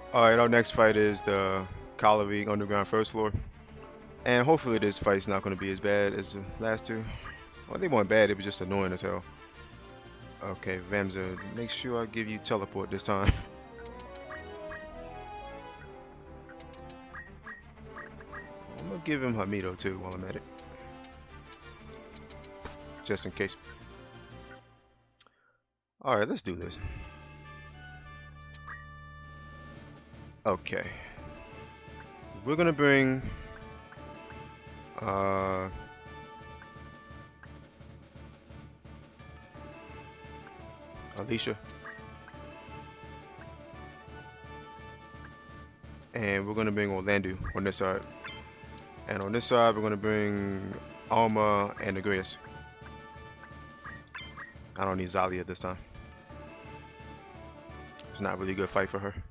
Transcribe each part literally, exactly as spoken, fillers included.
Alright, our next fight is the Kala League Underground First Floor. And hopefully this fight's not going to be as bad as the last two. Well, they weren't bad, it was just annoying as hell. Okay, Vamza, make sure I give you teleport this time. I'm going to give him Hamido too while I'm at it. Just in case. Alright, let's do this. Okay. We're going to bring... Uh... Alicia. And we're going to bring Orlando on this side. And on this side, we're going to bring Alma and Agrias. I don't need Zalia this time. It's not really a good fight for her.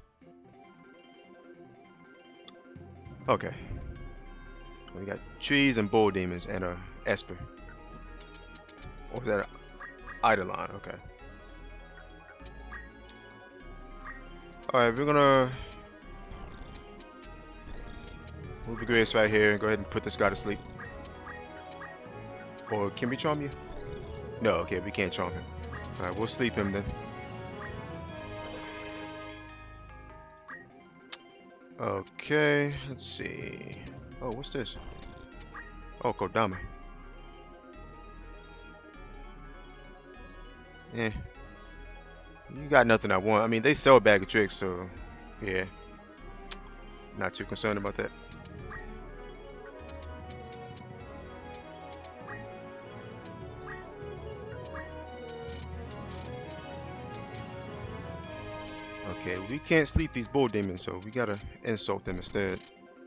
Okay. We got trees and bull demons and a Esper. Or is that an Eidolon? Okay. Alright, we're gonna move the Grace right here and go ahead and put this guy to sleep. Or can we charm you? No, okay, we can't charm him. Alright, we'll sleep him then. Okay, let's see. Oh, what's this? Oh, Kodama. Eh. You got nothing I want. I mean, they sell a bag of tricks, so yeah. Not too concerned about that. Okay, we can't sleep these bull demons, so we gotta insult them instead.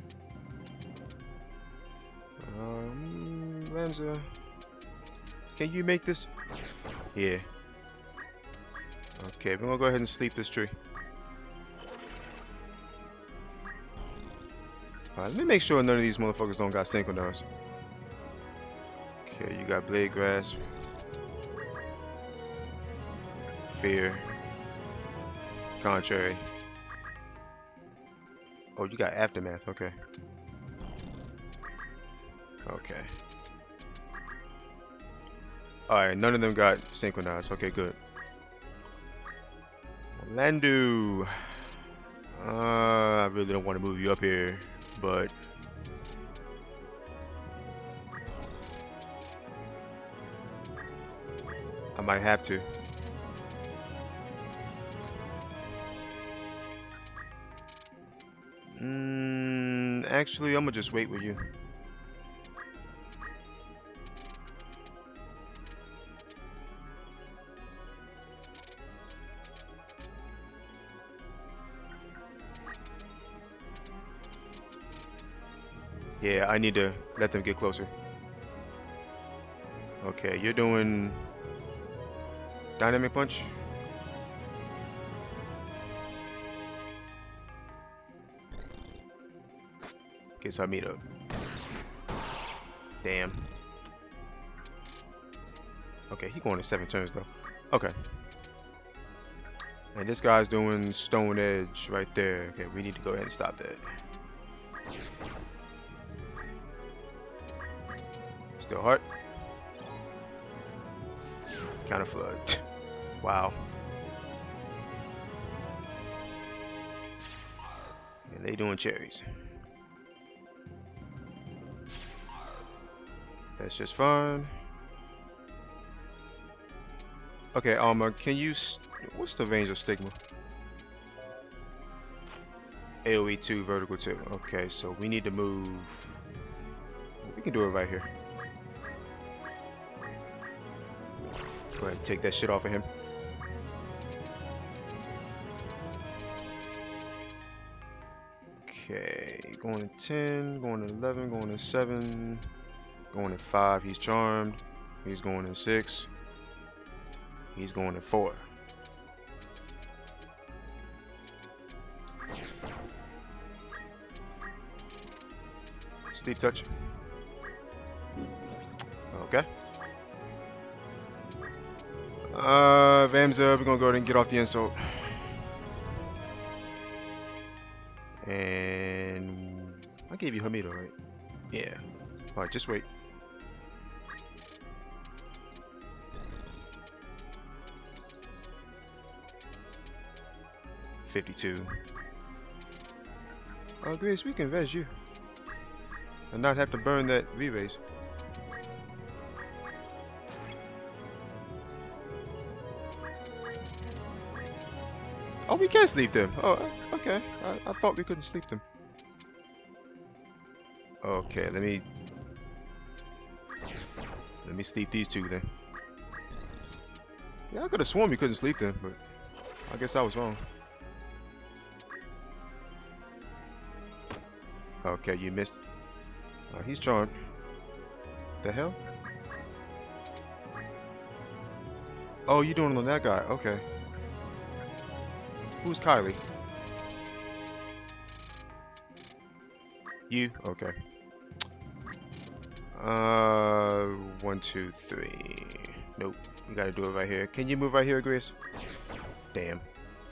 Um, Ramza, can you make this? Yeah. Okay, we're gonna go ahead and sleep this tree. Alright, let me make sure none of these motherfuckers don't got synchronized. Okay, you got blade grasp, fear, contrary. Oh, you got aftermath. Okay. Okay. Alright, none of them got synchronized. Okay, good. Landu. Uh, I really don't want to move you up here, but I might have to. Mm, actually, I'm gonna just wait with you. Yeah, I need to let them get closer. Okay, you're doing dynamic punch. Okay, so I meet up. Damn. Okay, he going to seven turns though. Okay. And this guy's doing Stone Edge right there. Okay, we need to go ahead and stop that. Still heart. Counter flood. Wow. And they doing cherries. That's just fine. Okay, Alma, can you... What's the range of Stigma? AoE two, vertical two. Okay, so we need to move... We can do it right here. Go ahead and take that shit off of him. Okay, going to ten, going to eleven, going to seven, going to five, he's charmed. He's going to six. He's going to four. Sleep touch. Okay. Uh, Vamza, we're gonna go ahead and get off the insult. And I gave you Hamido, right? Yeah. Alright, just wait. fifty-two. Oh, Grace, we can res you. And not have to burn that V-Rays. Oh, we can sleep them. Oh, okay. I, I thought we couldn't sleep them. Okay, let me... Let me sleep these two then. Yeah, I could have sworn we couldn't sleep them, but I guess I was wrong. Okay, you missed. Uh, he's charmed. The hell? Oh, you doing it on that guy? Okay. Who's Kylie? You? Okay. Uh, one, two, three. Nope. We gotta do it right here. Can you move right here, Grace? Damn.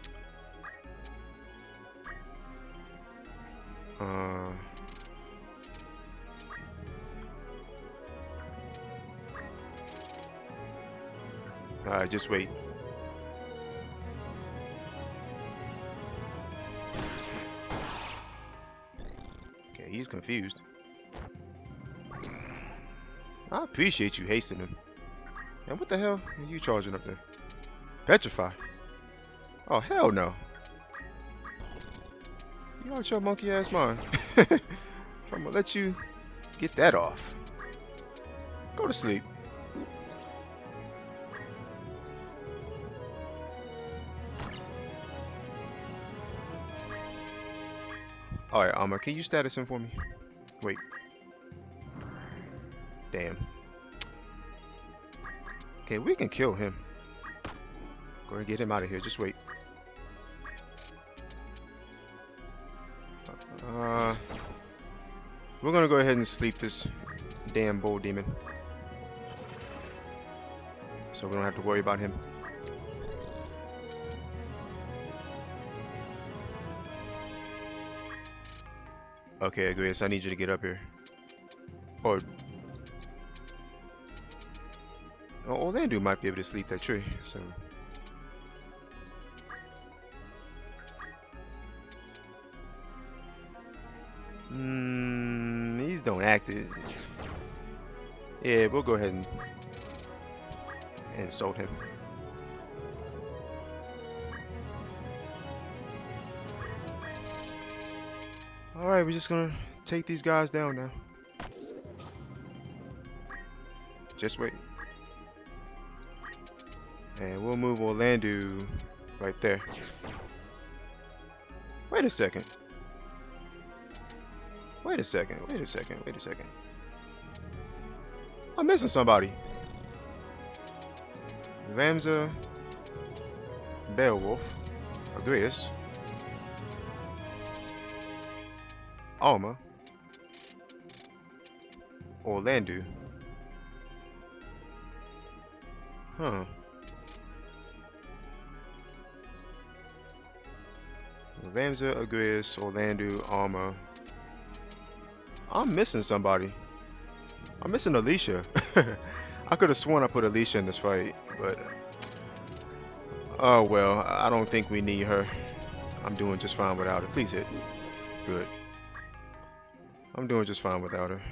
Uh. Alright, just wait. Okay, he's confused. I appreciate you hasting him. And what the hell are you charging up there? Petrify. Oh, hell no. You out your monkey ass mind. I'm gonna let you get that off. Go to sleep. Alright, Alma, can you status him for me? Wait. Damn. Okay, we can kill him. Go ahead and get him out of here. Just wait. Uh, we're gonna go ahead and sleep this damn bull demon, so we don't have to worry about him. Okay, Agrius, I need you to get up here. Or oh, Orlando might be able to sleep that tree. So. Hmm, these don't act it. Yeah, we'll go ahead and insult him. Alright, we're just gonna take these guys down now. Just wait. And we'll move Orlando right there. Wait a second. Wait a second, wait a second, wait a second. I'm missing somebody. Vamsa, Beowulf, Agrius, Alma, Orlando. Huh. Vamsa, Agrius, Orlando, Alma. I'm missing somebody. I'm missing Alicia. I could have sworn I put Alicia in this fight, but oh well. I don't think we need her. I'm doing just fine without her. Please hit. Good. I'm doing just fine without her.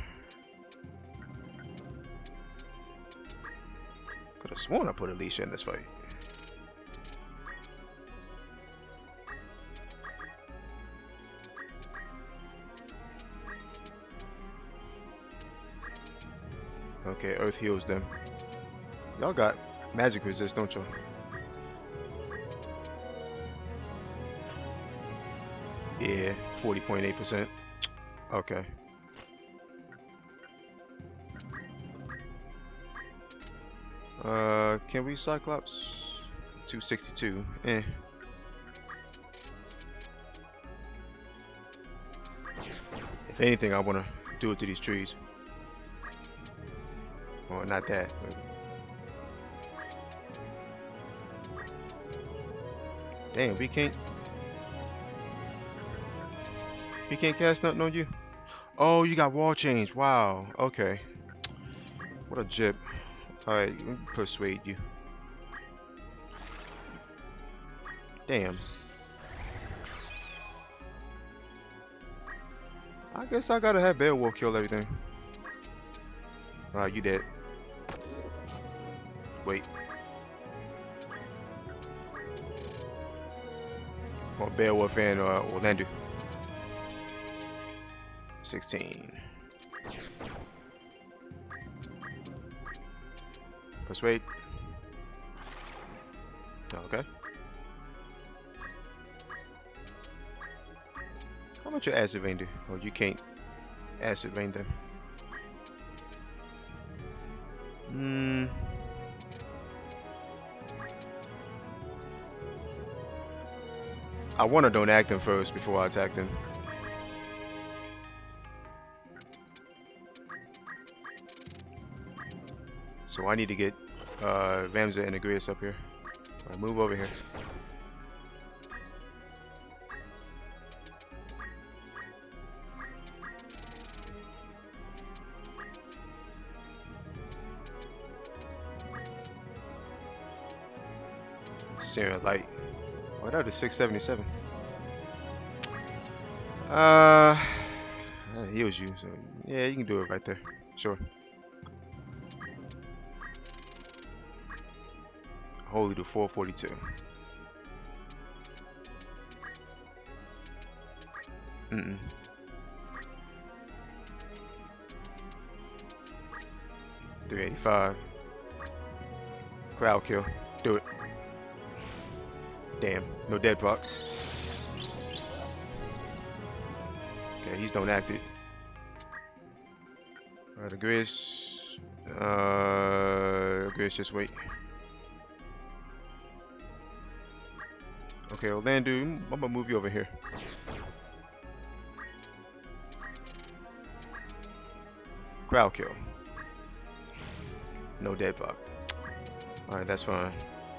Could have sworn I put Alicia in this fight. Okay, Earth heals them. Y'all got magic resist, don't y'all? Yeah, forty point eight percent. Okay. Uh, can we Cyclops? two sixty-two. Eh. If anything, I want to do it to these trees. Well, not that. But... damn, we can't. He can't cast nothing on you? Oh, you got wall change. Wow. Okay. What a jip. Alright, let me persuade you. Damn. I guess I gotta have Beowulf kill everything. Alright, you dead. Wait. Or Beowulf and uh, Orlando. sixteen. Persuade. Okay. How much your acid vein do? Oh, you can't acid vein them. Hmm. I want to don't act them first before I attack them. So I need to get uh, Ramza and Agrias up here. Right, move over here. Searing light. Oh, that was six seventy-seven. Uh, that heals you. So yeah, you can do it right there. Sure. Holy to four forty-two. Mm-mm. three eighty-five. Crowd kill. Do it. Damn. No dead proc. Okay, he's don't act it. Alright, Agrias. Uh, Agrias, just wait. Okay, Orlando, I'm gonna move you over here. Crowd kill. No dead proc. Alright, that's fine.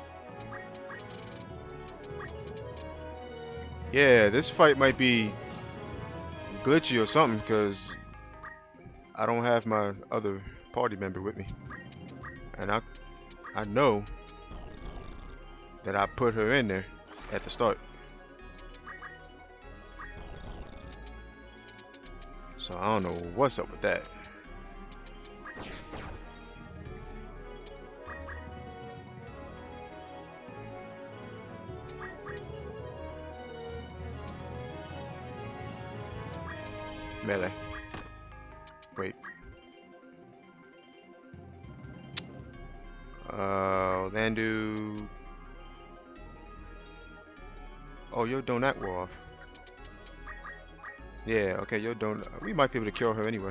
Yeah, this fight might be glitchy or something because I don't have my other party member with me. And I I know that I put her in there at the start. So I don't know what's up with that. Melee. Wait. Uh, Orlando. Oh, yo, don't act war off. Yeah, okay, yo, don't. We might be able to kill her anyway.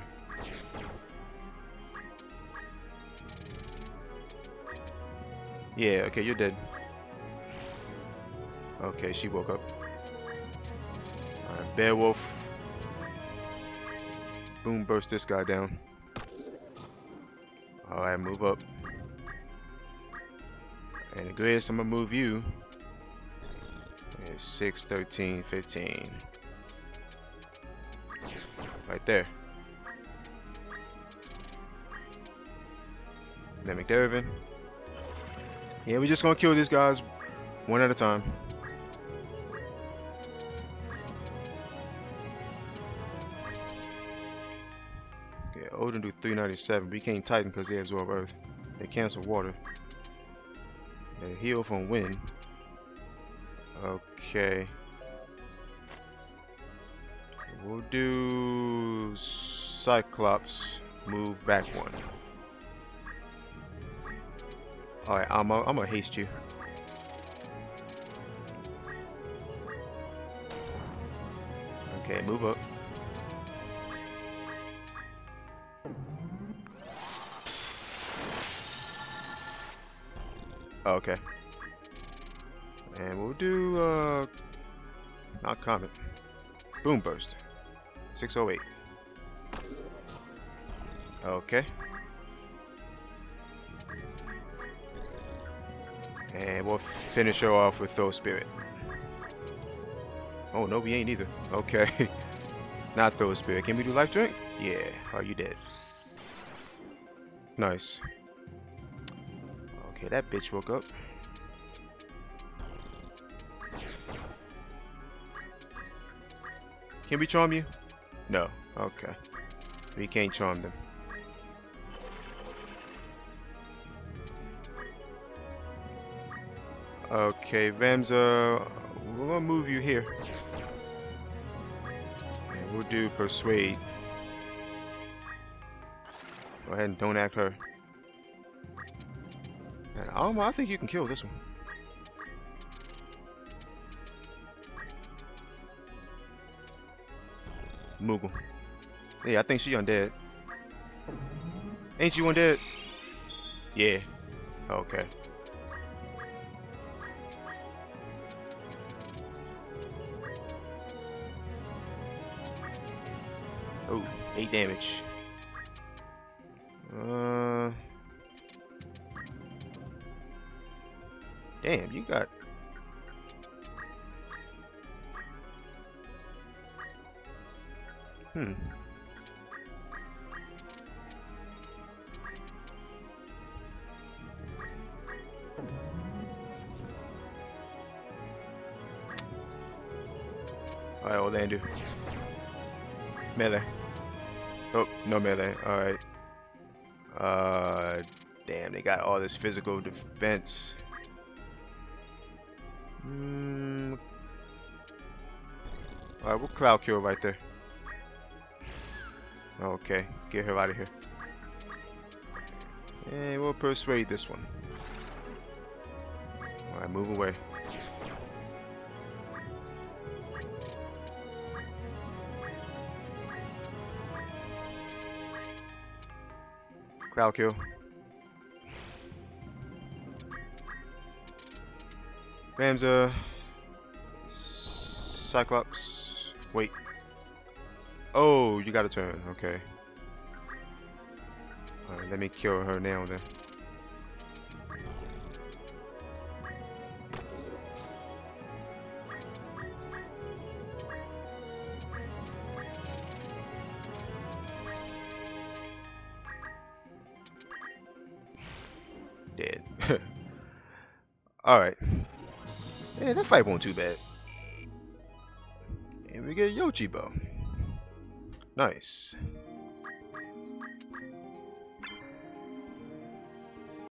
Yeah, okay, you're dead. Okay, she woke up. Alright, Beowulf. Boom, burst this guy down. Alright, move up. And Agrias, I'm gonna move you. It's six, thirteen, fifteen. Right there. Then McDervin. Yeah, we're just gonna kill these guys one at a time. Okay, Odin do three ninety-seven, but he can't Titan because they absorb Earth. They cancel water. They heal from wind. Okay. We'll do Cyclops. Move back one. Alright, I'm I'm gonna haste you. Okay, move up. Okay. And we'll do uh not Comet. Boom burst. six oh eight. Okay. And we'll finish her off with Throw Spirit. Oh no, we ain't either. Okay. Not throw a spear. Can we do life drink? Yeah. Are you dead? Nice. Okay, that bitch woke up. Can we charm you? No. Okay. We can't charm them. Okay, Vamza, we're gonna move you here. And we'll do persuade. Go ahead and don't act her. And Alma, I think you can kill this one. Moogle. Yeah, I think she undead. Ain't you undead? Yeah. Okay. Oh, eight damage. Uh. Damn, you got. Hmm. Alright, Orlando. Melee. Oh, no melee. Alright. Uh, damn, they got all this physical defense. Mm. Alright, we'll cloud kill right there. Okay, get her out of here. And we'll persuade this one. Alright, move away. Cloud kill. Vamza. Cyclops. Wait. Oh, you got a turn. Okay. Alright, let me kill her now then. Dead. Alright. Yeah, that fight wasn't too bad. And we get Yochibo. Nice.